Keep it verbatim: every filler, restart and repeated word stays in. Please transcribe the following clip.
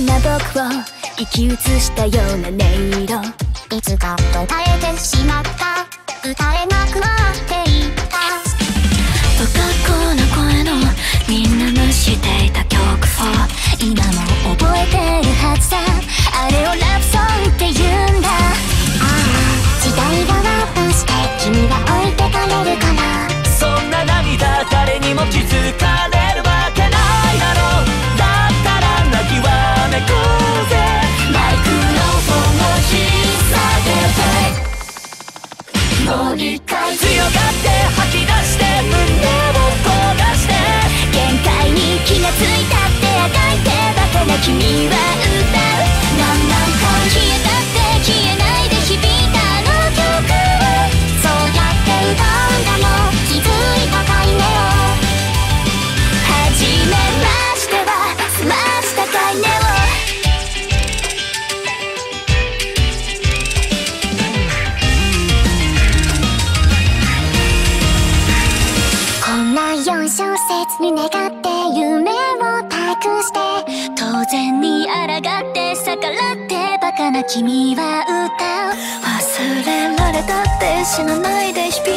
な僕を生き写したような音色、 いつか途絶えてしまった、歌えなくなっていった。 不格好な声のみんな無視していた曲を今も覚えてるはずさ。あれをラブソングって言うんだ。ああ、時代が渡して君が置いてかれるから、 そんな涙誰にも気づかれるわけないだろう。だったら泣きわめくぜ、マイクロフォンを引っ提げてもう一回強がって吐き出して胸を焦がして、 限界に気がついたってあがいてバカな君は歌う。何万回消えたって消えないで響いたあの曲を、 そうやって歌うんだもん、気づいたかいねを。 はじめましては済ましたかいねを。 こんなよん小節に願って夢を託して、 当然に抗って逆らってバカな君は歌う。忘れられたって死なないで響